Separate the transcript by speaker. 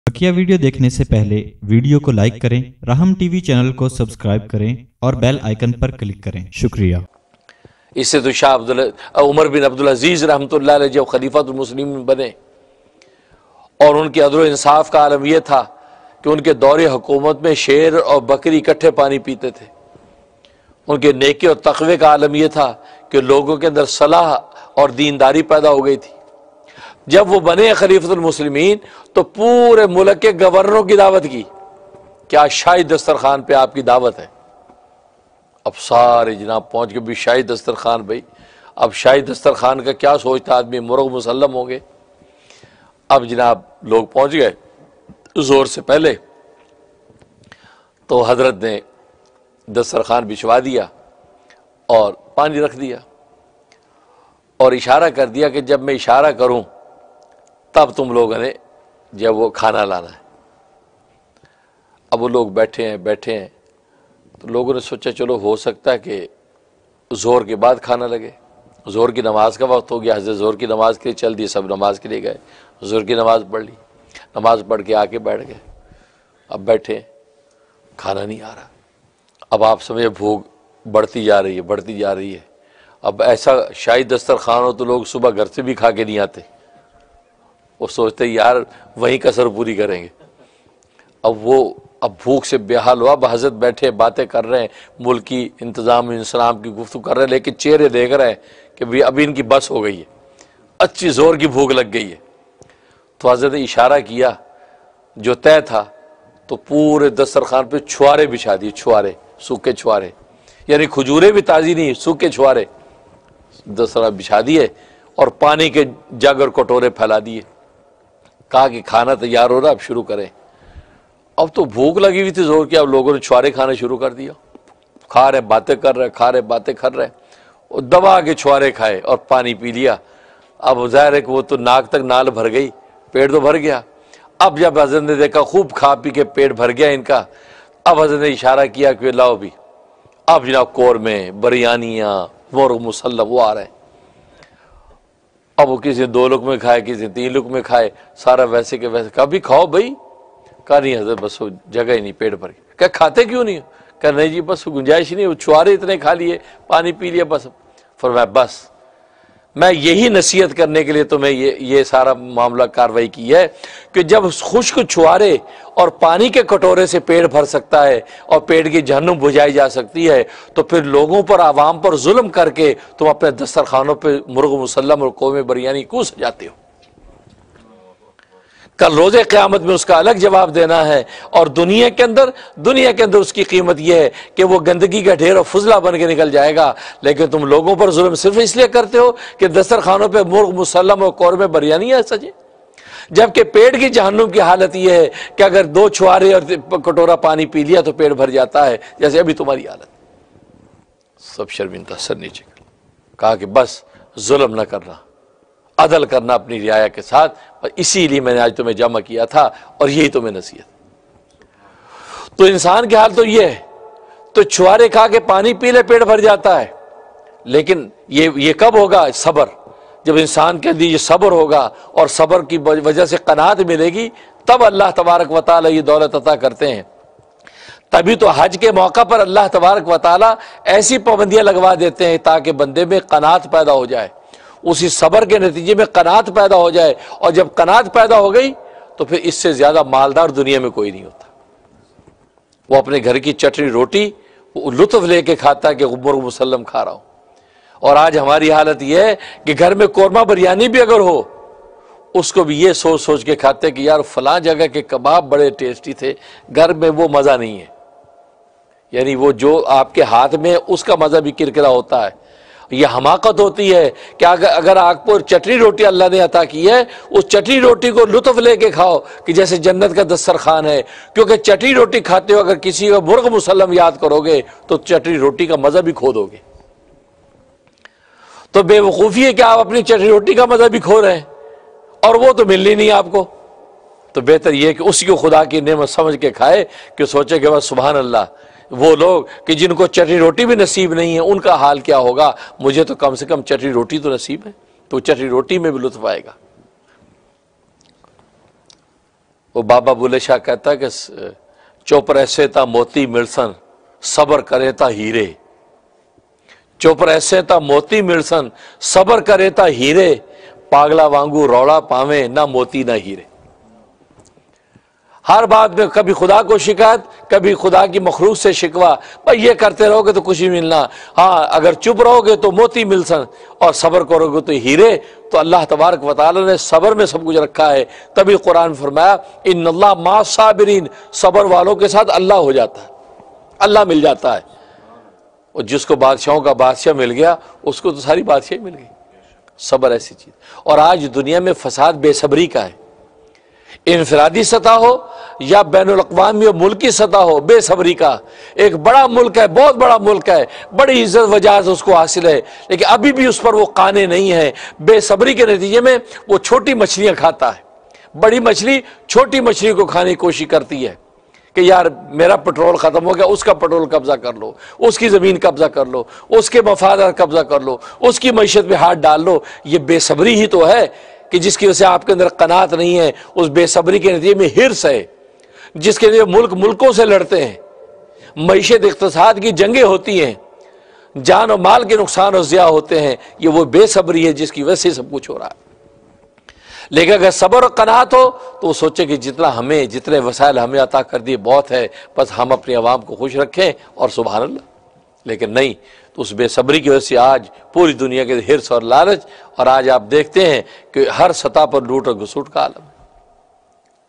Speaker 1: बकिया video देखने से पहले वीडियो को लाइक करें, राहम टीवी चैनल को सब्सक्राइब करें और बेल आइकन पर क्लिक करें। शुक्रिया।
Speaker 2: इससे तो शाह उमर बिन अब्दुल अजीज रहमतुल्लाह अलैह जब खलीफातुल मुस्लिमीन बने और उनके अदल इंसाफ का आलम यह था कि उनके दौरे हुकूमत में शेर और बकरी इकट्ठे पानी पीते थे। उनके नेकी और तक़वे का आलम यह था कि लोगों के अंदर सलाह और दीनदारी पैदा हो गई थी। जब वो बने खलीफातुल मुस्लिमीन तो पूरे मुल्क के गवर्नरों की दावत की कि आज शाही दस्तरखान पे आपकी दावत है। अब सारे जनाब पहुंच के भी शाही दस्तरखान, भाई अब शाही दस्तरखान का क्या सोचता आदमी, मुर्ग मुसल्लम होंगे। अब जनाब लोग पहुंच गए जोर से पहले, तो हजरत ने दस्तरखान बिछवा दिया और पानी रख दिया और इशारा कर दिया कि जब मैं इशारा करूं तब तुम लोगों ने जब वो खाना लाना है। अब वो लोग बैठे हैं तो लोगों ने सोचा चलो हो सकता है कि ज़ोर के बाद खाना लगे। ज़ोर की नमाज का वक्त हो गया, हज़रत ज़ोर की नमाज के लिए चल दिए, सब नमाज के लिए गए, ज़ोर की नमाज पढ़ ली, नमाज पढ़ के आके बैठ गए। अब बैठे, खाना नहीं आ रहा। अब आप समझे भूख बढ़ती जा रही है। अब ऐसा शाही दस्तरखान हो तो लोग सुबह घर से भी खा के नहीं आते, वो सोचते यार वहीं कसर पूरी करेंगे। अब भूख से बेहाल हुआ। अब हजरत बैठे बातें कर रहे हैं, मुल्क की इंतज़ाम इंसलाम की गुफ्तगू कर रहे हैं, लेकिन चेहरे देख रहे हैं कि भाई अभी इनकी बस हो गई है, अच्छी ज़ोर की भूख लग गई है। तो हजरत ने इशारा किया जो तय था, तो पूरे दस्तरखान पे छुआरे बिछा दिए, छुआरे, सूखे छुआरे, यानी खजूरें भी ताज़ी नहीं, सूखे छुआरे दस्तरखान बिछा दिए और पानी के जग और कटोरे फैला दिए। कहा कि खाना तैयार हो रहा, अब शुरू करें। अब तो भूख लगी हुई थी जोर की, अब लोगों ने छुआरे खाना शुरू कर दिया। खा रहे बातें कर रहे, और दबा के छुआरे खाए और पानी पी लिया। अब जाहिर है कि वो तो नाक तक नाल भर गई, पेट तो भर गया। अब जब हज़रत ने देखा खूब खा पी के पेट भर गया इनका, अब हज़रत ने इशारा किया कि लाओ भी। अब जनाब कोरमे, बिरयानियाँ, मुर्ग मुसल्लम वो आ रहे हैं। अब वो किसी 2 लुक़मे खाए, किसी 3 लुक़मे खाए, सारा वैसे के वैसे। कभी खाओ भाई, कहा नहीं हज़रत बस वो जगह ही नहीं, पेट भर गया। क्या खाते क्यों नहीं? कहा नहीं जी बस गुंजाइश नहीं, वो छुआरे इतने खा लिए, पानी पी लिया बस। फरमाया बस मैं यही नसीहत करने के लिए तुम्हें ये सारा मामला कार्रवाई की है कि जब खुश्क छुआरे और पानी के कटोरे से पेट भर सकता है और पेट की जहन्नुम बुझाई जा सकती है, तो फिर लोगों पर, आवाम पर जुल्म करके तुम अपने दस्तरखानों पे मुर्ग मुसल्लम और कौमे बिरयानी क्यों सजाते हो? कल रोज़े क़यामत में उसका अलग जवाब देना है। और दुनिया के अंदर उसकी कीमत यह है कि वो गंदगी का ढेर और फुजला बन के निकल जाएगा। लेकिन तुम लोगों पर जुल्म सिर्फ इसलिए करते हो कि दस्तरखानों पे मुर्ग मुसल्लम और कौरमे बिरयानी है सजे, जबकि पेट की जहन्नुम की हालत यह है कि अगर 2 छुआरे और कटोरा पानी पी लिया तो पेट भर जाता है, जैसे अभी तुम्हारी हालत। सब शर्मिंदा, सर नीचे कर। कहा कि बस जुल्म न करना, अदल करना अपनी रियाया के साथ, और इसीलिए मैंने आज तुम्हें जमा किया था और यही तुम्हें नसीहत। तो इंसान के हाल तो ये है, तो छुआरे खा के पानी पी ले पेट भर जाता है। लेकिन ये कब होगा? सब्र। जब इंसान के अंदर ये सब्र होगा और सब्र की वजह से कनात मिलेगी, तब अल्लाह तबारक व तआला ये दौलत अता करते हैं। तभी तो हज के मौका पर अल्लाह तबारक व तआला ऐसी पाबंदियां लगवा देते हैं ताकि बंदे में कनात पैदा हो जाए, उसी सब्र के नतीजे में कनात पैदा हो जाए। और जब कनात पैदा हो गई तो फिर इससे ज्यादा मालदार दुनिया में कोई नहीं होता। वो अपने घर की चटनी रोटी लुत्फ लेके खाता है कि मुर्ग मुसल्लम खा रहा हूं। और आज हमारी हालत यह है कि घर में कोरमा बिरयानी भी अगर हो, उसको भी ये सोच सोच के खाते कि यार फलां जगह के कबाब बड़े टेस्टी थे, घर में वो मजा नहीं है। यानी वो जो आपके हाथ में उसका मजा भी किरकिरा होता है। यह हमाकत होती है कि अगर आपको चटनी रोटी अल्लाह ने अता की है, उस चटनी रोटी को लुत्फ लेके खाओ कि जैसे जन्नत का दस्तरखान है। क्योंकि चटनी रोटी खाते हो अगर किसी को मुर्ग मुसल्लम याद करोगे तो चटनी रोटी का मजा भी खो दोगे। तो बेवकूफ़ी है कि आप अपनी चटनी रोटी का मजा भी खो रहे हैं और वो तो मिलनी नहीं आपको। तो बेहतर यह कि उसी को खुदा की नेमत समझ के खाए कि सोचे कि बस सुभान अल्लाह, वो लोग कि जिनको चटनी रोटी भी नसीब नहीं है उनका हाल क्या होगा, मुझे तो कम से कम चटनी रोटी तो नसीब है, तो चटनी रोटी में भी लुत्फ आएगा। وہ بابا بلے شاہ کہتا ہے کہ چپ رہسے تا موتی ملسن صبر کرے تا ہیرے، چپ رہسے تا موتی ملسن صبر کرے تا ہیرے، پاگلا وانگو روڑا پاویں نہ موتی نہ ہیرے۔ ہر بات میں کبھی خدا کو شکایت، کبھی خدا کی مخلوق سے شکوہ، بھائی یہ کرتے رہو گے تو کچھ نہیں ملنا، ہاں اگر چپ رہو گے تو موتی ملسن اور صبر کرو گے تو ہیرے۔ تو اللہ تبارک و تعالی نے صبر میں سب کچھ رکھا ہے، تبھی قرآن فرمایا ان اللہ مع صابرین، صبر والوں کے ساتھ اللہ ہو جاتا ہے، اللہ مل جاتا ہے۔ اور جس کو بادشاہوں کا بادشاہ مل گیا اس کو تو ساری بادشاہی مل گئی۔ صبر ایسی چیز، اور آج دنیا میں فساد بے صبری کا ہے، انفرادی سطح ہو یا بین الاقوامی و ملکی سطح ہو، بے صبری کا۔ ایک بڑا ملک ہے، بہت بڑا ملک ہے، بڑی عزت وجاہت اس کو حاصل ہے، لیکن ابھی بھی اس پر وہ قانے نہیں ہے۔ بے صبری کے نتیجے میں وہ چھوٹی مچھلیاں کھاتا ہے، بڑی مچھلی چھوٹی مچھلی کو کھانے کی کوشش کرتی ہے کہ یار میرا پٹرول ختم ہو گیا، اس کا پٹرول قبضہ کر لو، اس کی زمین قبضہ کر لو، اس کے مفادات قبضہ کر لو، اس کی معیشت میں ہاتھ ڈال لو۔ یہ بے صبری ہی تو ہے کہ جس کی وجہ سے آپ کے اندر قناعت نہیں ہے، اس بے صبری کے نتیجے میں حرص ہے، جس کے لیے ملک ملکوں سے لڑتے ہیں، معیشت اقتصاد کی جنگیں ہوتی ہیں، جان و مال کے نقصان و ضیاع ہوتے ہیں۔ یہ وہ بے صبری ہے جس کی وجہ سے سب کچھ ہو رہا ہے۔ لیکن اگر صبر و قناعت ہو تو وہ سوچے کہ جتنے وسائل ہمیں عطا کر دیے بہت ہے، بس ہم اپنے عوام کو خوش رکھیں اور سبحان اللہ۔ لیکن نہیں، تو اس بے صبری کی وجہ سے آج پوری دنیا کے حرص اور لالچ، اور آج آپ دیکھتے ہیں کہ ہر سطح پر لوٹ اور گھسوٹ کا عالم ہے۔